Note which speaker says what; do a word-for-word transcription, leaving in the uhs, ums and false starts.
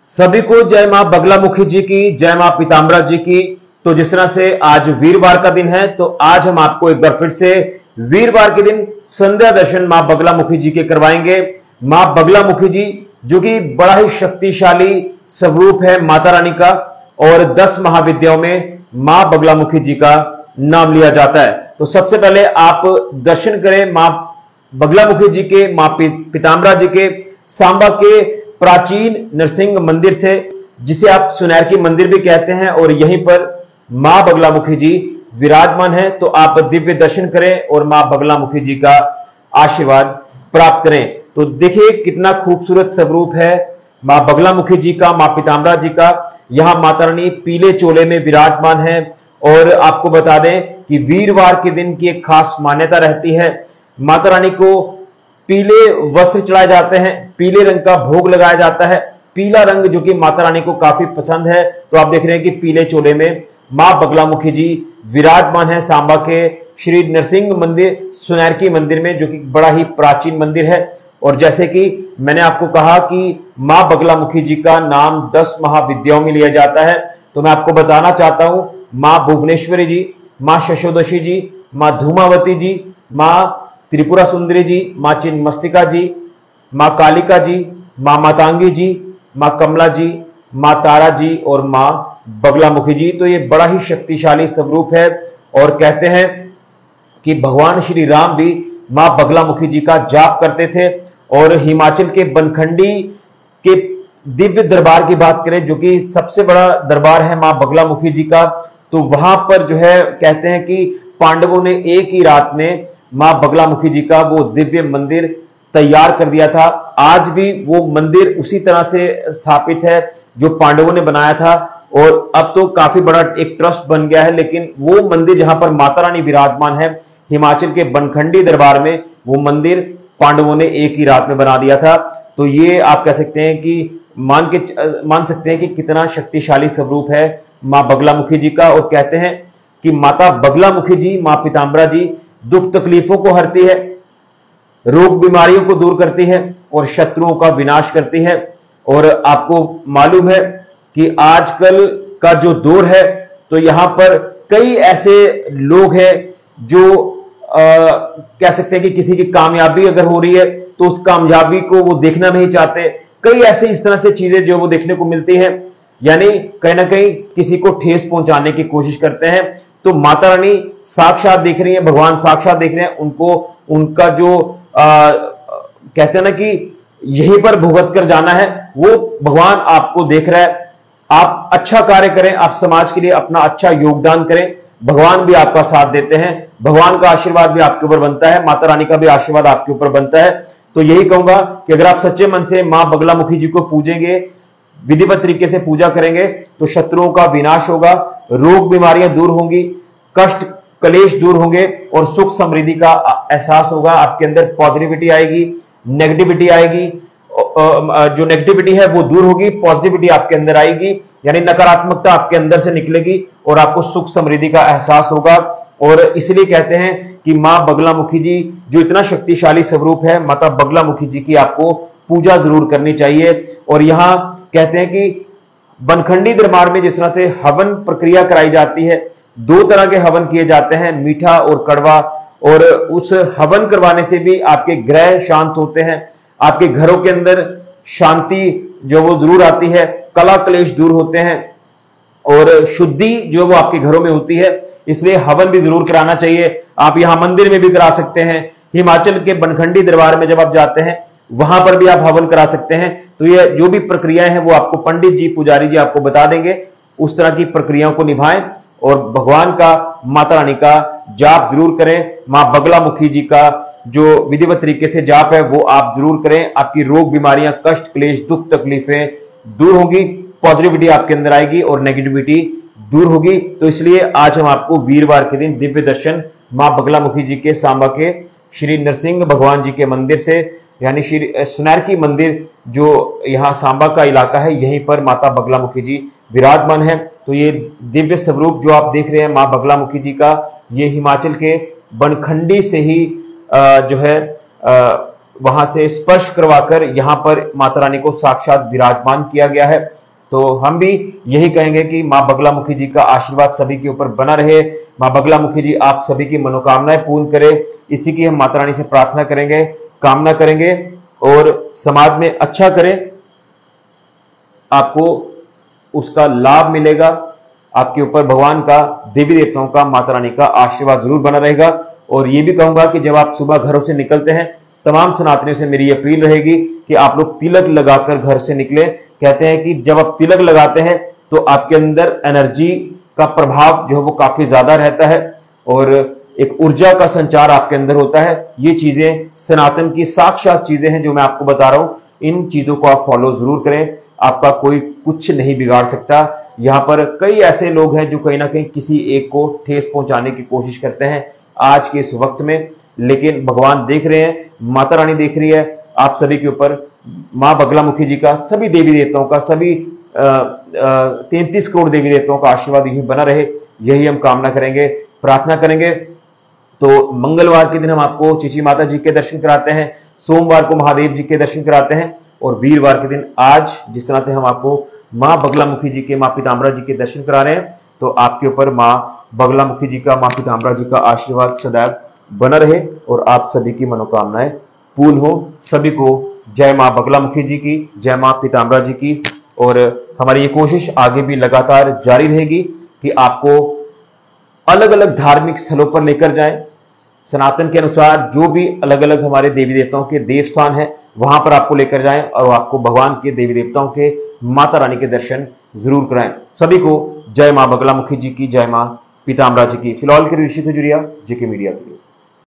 Speaker 1: सभी को जय मां बगलामुखी जी की, जय मां पीताम्बरा जी की। तो जिस तरह से आज वीरवार का दिन है, तो आज हम आपको एक बार फिर से वीरवार के दिन संध्या दर्शन मां बगलामुखी जी के करवाएंगे। मां बगलामुखी जी जो कि बड़ा ही शक्तिशाली स्वरूप है माता रानी का, और दस महाविद्याओं में मां बगलामुखी जी का नाम लिया जाता है। तो सबसे पहले आप दर्शन करें मां बगलामुखी जी के, मां पीताम्बरा जी के, सांबा के प्राचीन नरसिंह मंदिर से, जिसे आप सुनैर की मंदिर भी कहते हैं, और यहीं पर मां बगलामुखी जी विराजमान है। तो आप दिव्य दर्शन करें और मां बगलामुखी जी का आशीर्वाद प्राप्त करें। तो देखिए कितना खूबसूरत स्वरूप है मां बगलामुखी जी का, मां पीताम्बरा जी का। यहां माता रानी पीले चोले में विराजमान है, और आपको बता दें कि वीरवार के दिन की एक खास मान्यता रहती है। माता रानी को पीले वस्त्र चढ़ाए जाते हैं, पीले रंग का भोग लगाया जाता है। पीला रंग जो कि माता रानी को काफी पसंद है, तो आप देख रहे हैं कि पीले चोले में मां बगलामुखी जी विराजमान है सांबा के श्री नरसिंह मंदिर, सुनैर की मंदिर में, जो कि बड़ा ही प्राचीन मंदिर है। और जैसे कि मैंने आपको कहा कि मां बगलामुखी जी का नाम दस महाविद्याओं में लिया जाता है, तो मैं आपको बताना चाहता हूं मां भुवनेश्वरी जी, मां शशोदशी जी, मां धूमावती जी, मां त्रिपुरा सुंदरी जी, मां चिन्मस्तिका जी, मां कालिका जी, मां मातांगी जी, मां कमला जी, मां तारा जी और मां बगलामुखी जी। तो ये बड़ा ही शक्तिशाली स्वरूप है, और कहते हैं कि भगवान श्री राम भी मां बगलामुखी जी का जाप करते थे। और हिमाचल के बनखंडी के दिव्य दरबार की बात करें, जो कि सबसे बड़ा दरबार है मां बगलामुखी जी का, तो वहां पर जो है कहते हैं कि पांडवों ने एक ही रात में मां बगलामुखी जी का वो दिव्य मंदिर तैयार कर दिया था। आज भी वो मंदिर उसी तरह से स्थापित है जो पांडवों ने बनाया था, और अब तो काफी बड़ा एक ट्रस्ट बन गया है। लेकिन वो मंदिर जहां पर माता रानी विराजमान है, हिमाचल के बनखंडी दरबार में, वो मंदिर पांडवों ने एक ही रात में बना दिया था। तो ये आप कह सकते हैं कि मान के मान सकते हैं कि कितना शक्तिशाली स्वरूप है मां बगलामुखी जी का। और कहते हैं कि माता बगलामुखी जी, मां पीताम्बरा जी दुख तकलीफों को हरती है, रोग बीमारियों को दूर करती है और शत्रुओं का विनाश करती है। और आपको मालूम है कि आजकल का जो दौर है, तो यहां पर कई ऐसे लोग हैं जो आ, कह सकते हैं कि किसी की कामयाबी अगर हो रही है तो उस कामयाबी को वो देखना नहीं चाहते। कई ऐसे इस तरह से चीजें जो वो देखने को मिलती है, यानी कहीं ना कहीं किसी को ठेस पहुंचाने की कोशिश करते हैं। तो माता रानी साक्षात देख रही है, भगवान साक्षात देख रहे हैं उनको। उनका जो आ, कहते हैं ना कि यहीं पर भुगत कर जाना है, वो भगवान आपको देख रहा है। आप अच्छा कार्य करें, आप समाज के लिए अपना अच्छा योगदान करें, भगवान भी आपका साथ देते हैं। भगवान का आशीर्वाद भी आपके ऊपर बनता है, माता रानी का भी आशीर्वाद आपके ऊपर बनता है। तो यही कहूंगा कि अगर आप सच्चे मन से मां बगलामुखी जी को पूजेंगे, विधिवत तरीके से पूजा करेंगे, तो शत्रुओं का विनाश होगा, रोग बीमारियां दूर होंगी, कष्ट कलेश दूर होंगे, और सुख समृद्धि का एहसास होगा। आपके अंदर पॉजिटिविटी आएगी, नेगेटिविटी आएगी, जो नेगेटिविटी है वो दूर होगी, पॉजिटिविटी आपके अंदर आएगी, यानी नकारात्मकता आपके अंदर से निकलेगी, और आपको सुख समृद्धि का एहसास होगा। और इसलिए कहते हैं कि मां बगलामुखी जी जो इतना शक्तिशाली स्वरूप है, माता बगलामुखी जी की आपको पूजा जरूर करनी चाहिए। और यहां कहते हैं कि बनखंडी दरबार में जिस तरह से हवन प्रक्रिया कराई जाती है, दो तरह के हवन किए जाते हैं, मीठा और कड़वा। और उस हवन करवाने से भी आपके ग्रह शांत होते हैं, आपके घरों के अंदर शांति जो वो जरूर आती है, कला क्लेश दूर होते हैं, और शुद्धि जो वो आपके घरों में होती है। इसलिए हवन भी जरूर कराना चाहिए। आप यहां मंदिर में भी करा सकते हैं, हिमाचल के बनखंडी दरबार में जब आप जाते हैं वहां पर भी आप हवन करा सकते हैं। तो ये जो भी प्रक्रियाएं हैं वो आपको पंडित जी, पुजारी जी आपको बता देंगे। उस तरह की प्रक्रियाओं को निभाएं और भगवान का, माता रानी का जाप जरूर करें। मां बगलामुखी जी का जो विधिवत तरीके से जाप है वो आप जरूर करें। आपकी रोग बीमारियां, कष्ट क्लेश, दुख तकलीफें दूर होंगी, पॉजिटिविटी आपके अंदर आएगी और नेगेटिविटी दूर होगी। तो इसलिए आज हम आपको वीरवार के दिन दिव्य दर्शन मां बगलामुखी जी के, सांबा के श्री नरसिंह भगवान जी के मंदिर से, यानी श्री सुनैर की मंदिर जो यहाँ सांबा का इलाका है, यहीं पर माता बगलामुखी जी विराजमान है। तो ये दिव्य स्वरूप जो आप देख रहे हैं मां बगलामुखी जी का, ये हिमाचल के बनखंडी से ही जो है वहां से स्पर्श करवाकर यहां पर माता रानी को साक्षात विराजमान किया गया है। तो हम भी यही कहेंगे कि मां बगलामुखी जी का आशीर्वाद सभी के ऊपर बना रहे। मां बगलामुखी जी आप सभी की मनोकामनाएं पूर्ण करे, इसी की हम माता रानी से प्रार्थना करेंगे, कामना करेंगे और समाज में अच्छा करें, आपको उसका लाभ मिलेगा। आपके ऊपर भगवान का, देवी देवताओं का, माता रानी का आशीर्वाद जरूर बना रहेगा। और यह भी कहूंगा कि जब आप सुबह घरों से निकलते हैं, तमाम सनातनियों से मेरी अपील रहेगी कि आप लोग तिलक लगाकर घर से निकले। कहते हैं कि जब आप तिलक लगाते हैं तो आपके अंदर एनर्जी का प्रभाव जो है वो काफी ज्यादा रहता है और एक ऊर्जा का संचार आपके अंदर होता है। ये चीजें सनातन की साक्षात चीजें हैं जो मैं आपको बता रहा हूं। इन चीजों को आप फॉलो जरूर करें, आपका कोई कुछ नहीं बिगाड़ सकता। यहां पर कई ऐसे लोग हैं जो कहीं ना कहीं किसी एक को ठेस पहुंचाने की कोशिश करते हैं आज के इस वक्त में, लेकिन भगवान देख रहे हैं, माता रानी देख रही है आप सभी के ऊपर। मां बगलामुखी जी का, सभी देवी देवताओं का, सभी तैंतीस करोड़ देवी देवताओं का आशीर्वाद यही बना रहे, यही हम कामना करेंगे, प्रार्थना करेंगे। तो मंगलवार के दिन हम आपको चीची माता जी के दर्शन कराते हैं, सोमवार को महादेव जी के दर्शन कराते हैं और वीरवार के दिन आज जिस तरह से हम आपको मां बगलामुखी जी के, मां पीताम्बरा जी के दर्शन करा रहे हैं, तो आपके ऊपर मां बगलामुखी जी का, मां पीताम्बरा जी का आशीर्वाद सदैव बना रहे और आप सभी की मनोकामनाएं पूर्ण हो। सभी को जय मां बगलामुखी जी की, जय मां पीताम्बरा जी की। और हमारी ये कोशिश आगे भी लगातार जारी रहेगी कि आपको अलग अलग धार्मिक स्थलों पर लेकर जाएं, सनातन के अनुसार जो भी अलग अलग हमारे देवी देवताओं के देव स्थान है वहां पर आपको लेकर जाएं और आपको भगवान के, देवी देवताओं के, माता रानी के दर्शन जरूर कराएं। सभी को जय मां बगलामुखी जी की, जय मां पीताम्बरा जी की। फिलहाल के ऋषि खजुरिया, जेके मीडिया के लिए।